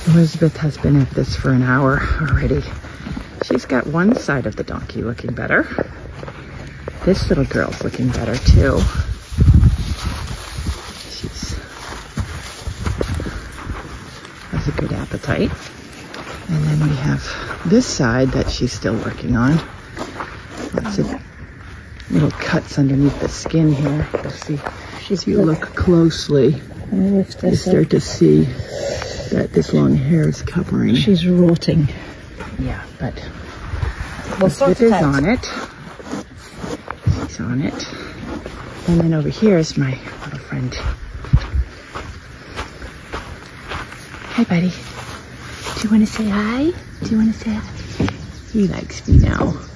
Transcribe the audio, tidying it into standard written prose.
Elizabeth has been at this for an hour already. She's got one side of the donkey looking better. This little girl's looking better too. She's has a good appetite. And then we have this side that she's still working on. Lots of little cuts underneath the skin here. You'll see, if you look closely, you start to see that this long hair is covering. She's rotting. Yeah, but Elizabeth is on it. She's on it. And then over here is my little friend. Hi, buddy. Do you want to say hi? Do you want to say hi? He likes me now.